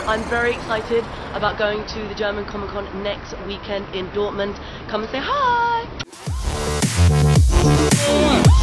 I'm very excited about going to the German Comic Con next weekend in Dortmund. Come and say hi!